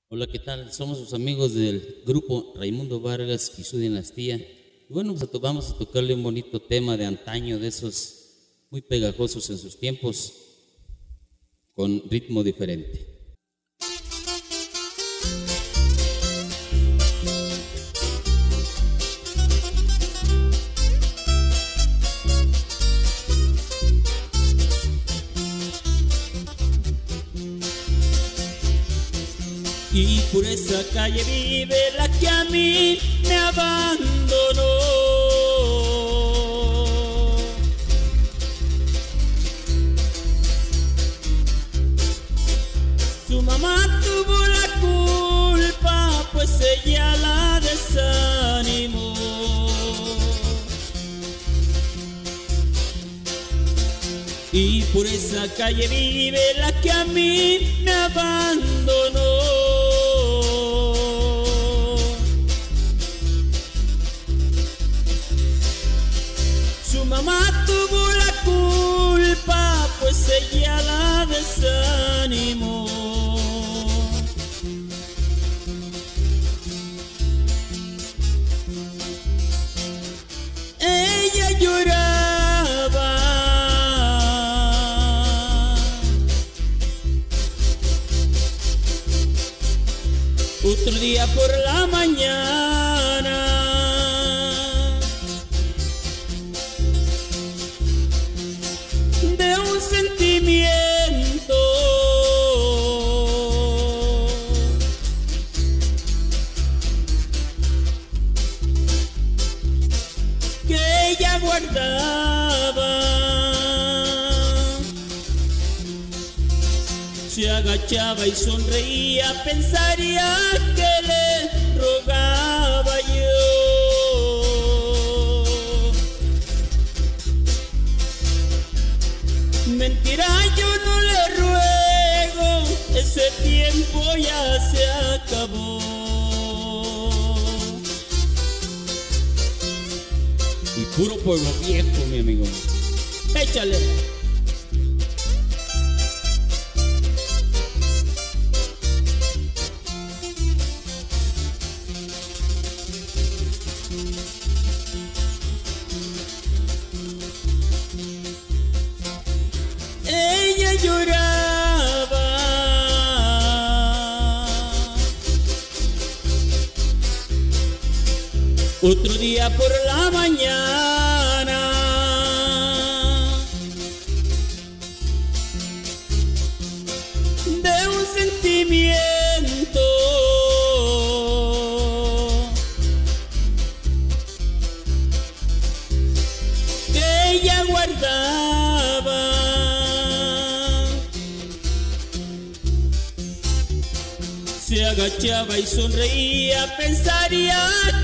Hola, ¿qué tal? Somos sus amigos del grupo Raimundo Vargas y su dinastía. Y bueno, pues vamos a tocarle un bonito tema de antaño, de esos muy pegajosos en sus tiempos, con ritmo diferente. Y por esa calle vive la que a mí me abandonó. Su mamá tuvo la culpa, pues ella la desanimó. Y por esa calle vive la que a mí me abandonó. Su mamá tuvo la culpa, pues ella la desanimó. Ella lloraba, otro día por la mañana de un sentimiento que ella guardaba. Se agachaba y sonreía, pensaría que le rogaba yo. Mentira, yo no le ruego, ese tiempo ya se acabó. Y puro pueblo viejo, mi amigo. Échale. Ella lloraba, otro día por la mañana de un sentimiento que ella guardaba. Se agachaba y sonreía, pensaría